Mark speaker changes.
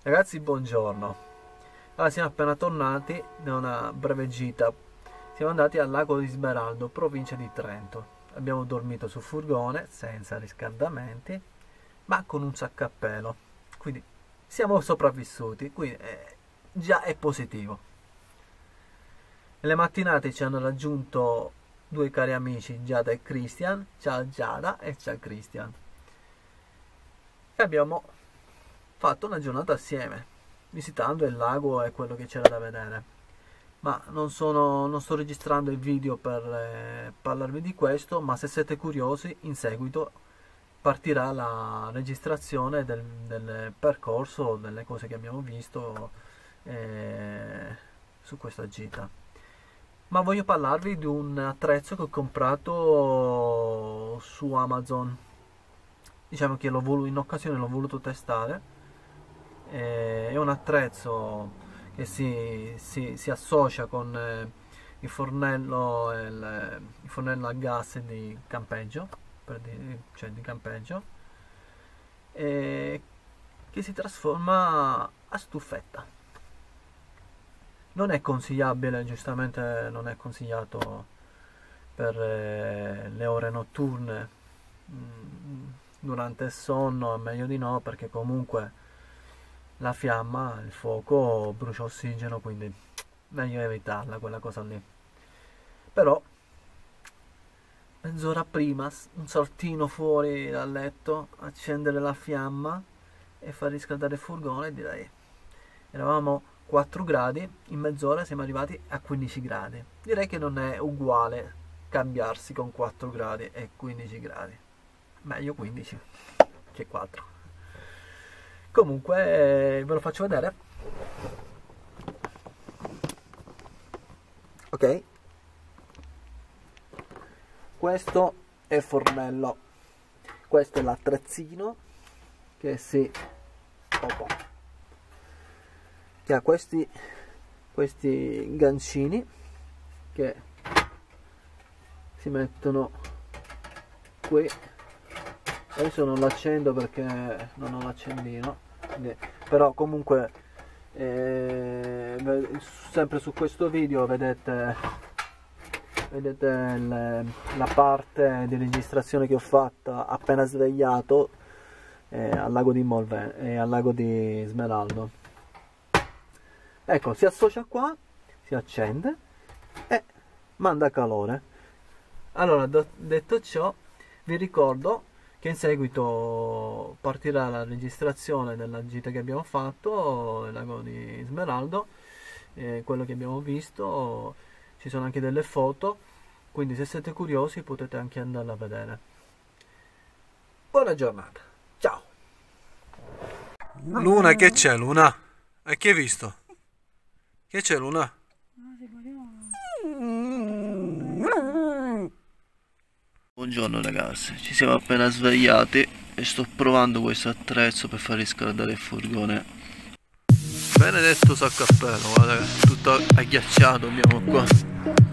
Speaker 1: Ragazzi, buongiorno. Allora, siamo appena tornati da una breve gita. Siamo andati al lago di Smeraldo, provincia di Trento. Abbiamo dormito sul furgone senza riscaldamenti, ma con un sacco a pelo. Quindi siamo sopravvissuti, quindi già è positivo. Nelle mattinate ci hanno raggiunto due cari amici, Giada e Christian. Ciao Giada e ciao Christian. E abbiamo fatto una giornata assieme, visitando il lago e quello che c'era da vedere. Ma non sto registrando il video per parlarvi di questo, ma se siete curiosi, in seguito partirà la registrazione del percorso, delle cose che abbiamo visto su questa gita. Ma voglio parlarvi di un attrezzo che ho comprato su Amazon. Diciamo che in occasione l'ho voluto testare. È un attrezzo che si associa con il fornello, il fornello a gas di campeggio, cioè di campeggio, e che si trasforma a stufetta. Non è consigliabile, giustamente non è consigliato per le ore notturne. Durante il sonno è meglio di no, perché comunque la fiamma, il fuoco brucia ossigeno, quindi meglio evitarla quella cosa lì. Però mezz'ora prima un saltino fuori dal letto, accendere la fiamma e far riscaldare il furgone, direi. Eravamo 4 gradi, in mezz'ora siamo arrivati a 15 gradi. Direi che non è uguale cambiarsi con 4 gradi e 15 gradi. Meglio 15 che 4. Comunque ve lo faccio vedere. Ok, questo è il fornello, questo è l'attrezzino che che ha questi gancini che si mettono qui. Adesso non l'accendo perché non ho l'accendino, però comunque sempre su questo video vedete la parte di registrazione che ho fatta appena svegliato al lago di Molve e al lago di Smeraldo. Ecco, si associa qua, si accende e manda calore. Allora, detto ciò, vi ricordo che in seguito partirà la registrazione della gita che abbiamo fatto nel lago di Smeraldo, quello che abbiamo visto. Ci sono anche delle foto, quindi se siete curiosi potete anche andarla a vedere. Buona giornata, ciao. Luna, che c'è, Luna? E che hai visto? Che c'è, Luna? Buongiorno ragazzi, ci siamo appena svegliati e sto provando questo attrezzo per far riscaldare il furgone. Benedetto sacco a pelo, guarda, tutto agghiacciato abbiamo qua.